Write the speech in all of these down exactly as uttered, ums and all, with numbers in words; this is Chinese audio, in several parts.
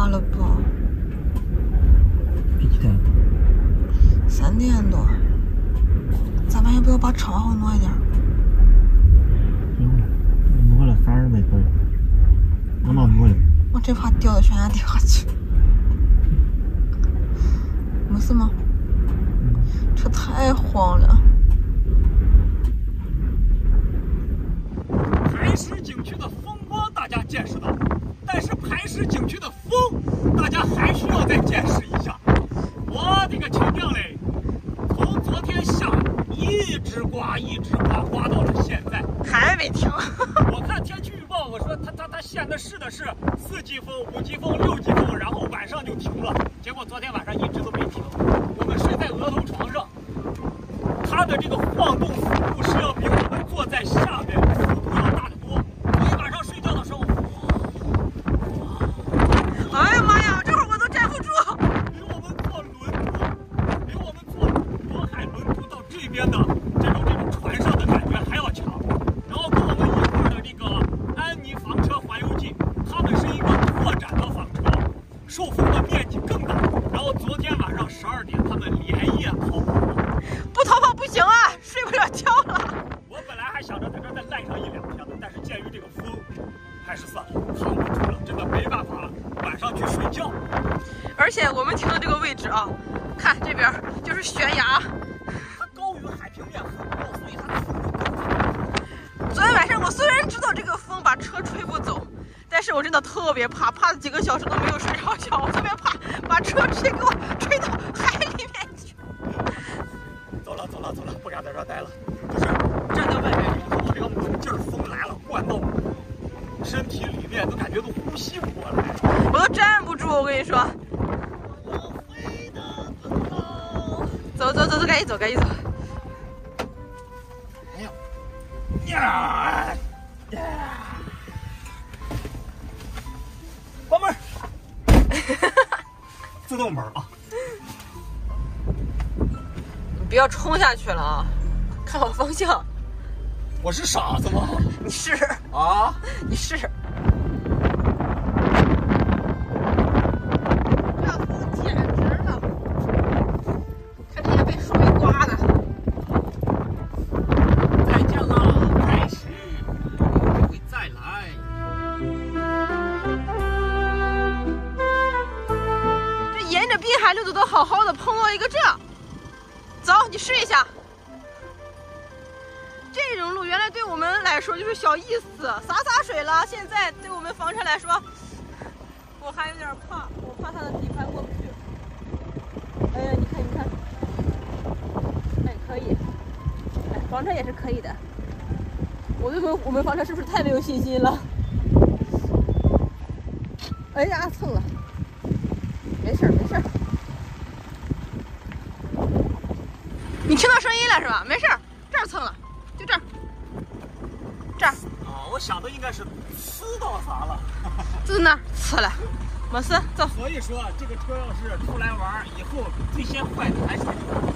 大了吧？ 这几点？ 三点多。咱们要不要把车往后挪一点？ 不用了，挪了反而没够。我哪挪了？ 我这怕掉到悬崖底下去。没事吗？车太晃了。 排石景区的风光大家见识到，但是排石景区的风，大家还需要再见识一下。我的个亲娘嘞！从昨天下午一直刮，一直刮，刮到了现在， 还没停。 我看天气预报，我说它它它现在试的是四级风、五级风、六级风，然后晚上就停了。结果昨天晚上一直都没停。我们睡在额头床上，它的这个晃动幅度是要比我们坐在下面幅度要大得多。所以晚上睡觉的时候， 哎呀妈呀，这会儿我都站不住。 比我们坐轮渡，比我们坐渤海轮渡到这边的这种这种船上的感觉还要强。然后跟我们一块儿的这个安妮房车环游记，他们是一个拓展的房车，受风的面积更大。然后昨天晚上十二点，他们连夜逃跑。 不逃跑不行啊，睡不了觉了。 我本来还想着在这儿再赖上一两天的，但是鉴于这个风，还是算了，扛不住了，真的没办法晚上去睡觉。 而且我们停的这个位置啊，看这边就是悬崖， 它高于海平面很高，所以它的风就更大。 昨天晚上我虽然知道这个风把车吹不走，但是我真的特别怕，怕了几个小时都没有睡着觉。我特别怕把车吹给我吹到海里面去。 走了走了走了，不敢在这儿待了。就是站在外面以后，这个猛劲儿风来了，灌到身体里面，都感觉都呼吸不过来。 我都站不住，我跟你说。走走走走，赶紧走赶紧走。 哎呀呀呀！关门。自动门啊！ 你不要冲下去了啊！看好方向。 我是傻子吗？ 你是啊？ 你是。这风简直了！看这些被树给刮的。 再见了，开始，我会再来。 这沿着滨海路走得好好的，碰到一个这样。走，你试一下。这种路原来对我们来说就是小意思，洒洒水了。现在对我们房车来说，我还有点怕，我怕它的底盘过不去。哎呀，你看，你看，哎，可以，哎，房车也是可以的。我对我们我们房车是不是太没有信心了？哎呀，蹭了，没事儿，没事儿。你听到声音了是吧？没事儿，这儿蹭了。就这儿，这儿啊，我想的应该是呲到啥了， 就那儿呲了，没事，走。 所以说这个车要是出来玩，以后最先坏的还是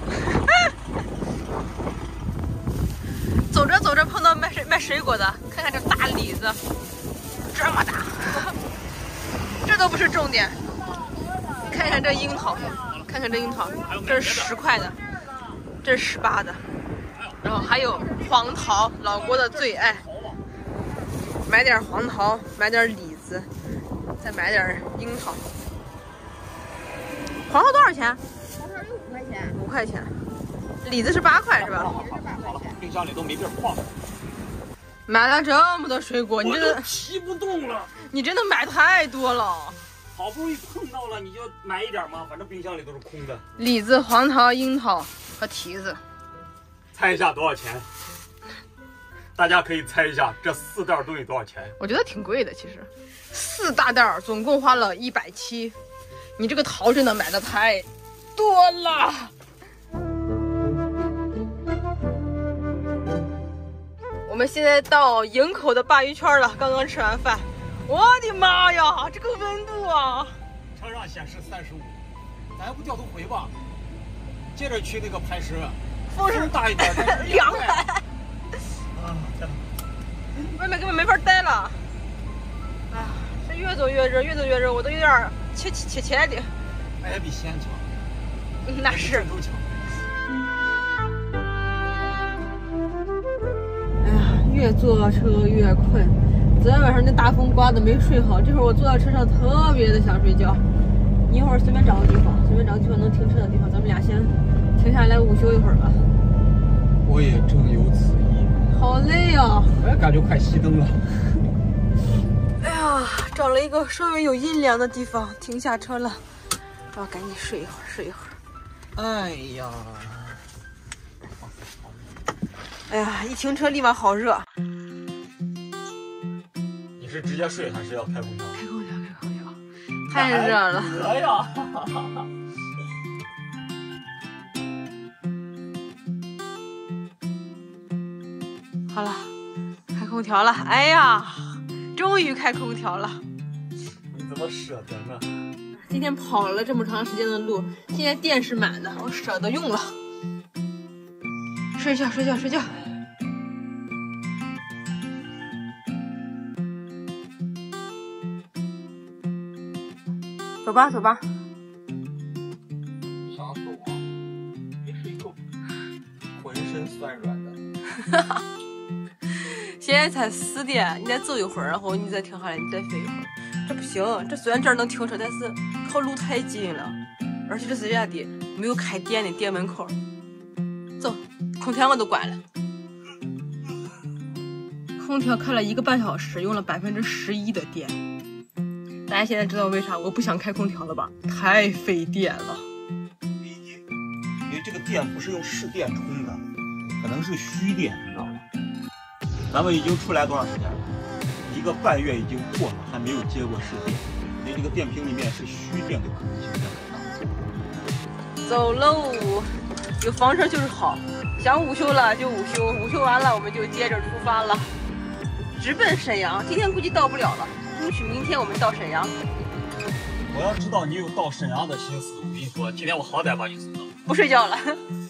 你。 走着走着碰到卖水卖水果的，看看这大李子，这么大，这都不是重点。你看看这樱桃，看看这樱桃，这是十块的，这是十八的。然后还有黄桃，老郭的最爱。买点黄桃，买点李子，再买点樱桃。黄桃多少钱？ 黄桃就五块钱。 五块钱。李子是八块是吧？ 好好好了，冰箱里都没地儿放了。 买了这么多水果，你真的提不动了。 你真的买太多了。 好不容易碰到了，你就买一点嘛，反正冰箱里都是空的。 李子、黄桃、樱桃和提子。 猜一下多少钱？大家可以猜一下这四袋东西多少钱？ 我觉得挺贵的，其实四大袋总共花了一百七。你这个桃真的买的太多了。我们现在到营口的鲅鱼圈了，刚刚吃完饭。我的妈呀，这个温度啊！ 车上显示三十五，咱要不掉头回吧？接着去那个排石。风声大一点， 凉快。 啊，天哪！ 外面根本没法待了。哎呀，这越走越热，越走越热，我都有点切切切切的。 那也比西安强。 那是。 都强。 哎呀，越坐车越困。昨天晚上那大风刮的没睡好，这会儿我坐在车上特别的想睡觉。你一会儿随便找个地方，随便找个地方能停车的地方，咱们俩先停下来午休一会儿吧。 我也正有此意。 好累啊！ 我也感觉快熄灯了。 哎呀，找了一个稍微有阴凉的地方停下车了，我要赶紧睡一会儿，睡一会儿。 哎呀， 哎呀，一停车立马好热。 你是直接睡还是要开空调？ 开空调，开空调，太热了。 哎呀！ 好了，开空调了。哎呀，终于开空调了。 你怎么舍得呢？ 今天跑了这么长时间的路，现在电是满的，我舍得用了。睡觉，睡觉，睡觉。走吧，走吧。 想走啊？没睡够，浑身酸软的。 现在才四点，你再走一会儿，然后你再停下来，你再睡一会儿。这不行，这虽然这儿能停车，但是靠路太近了，而且这是人家的没有开店的店门口。走，空调我都关了。空调开了一个半小时，用了百分之十一的电。大家现在知道为啥我不想开空调了吧？太费电了。 因为这个电不是用市电充的，可能是虚电，你知道吗？咱们已经出来多长时间了？一个半月已经过了，还没有接过市电，所以这个电瓶里面是虚电的可能性比较大。 走喽，有房车就是好。想午休了就午休，午休完了我们就接着出发了，直奔沈阳。今天估计到不了了，争取明天我们到沈阳。 我要知道你有到沈阳的心思，我跟你说，今天我好歹把你送到。 不睡觉了。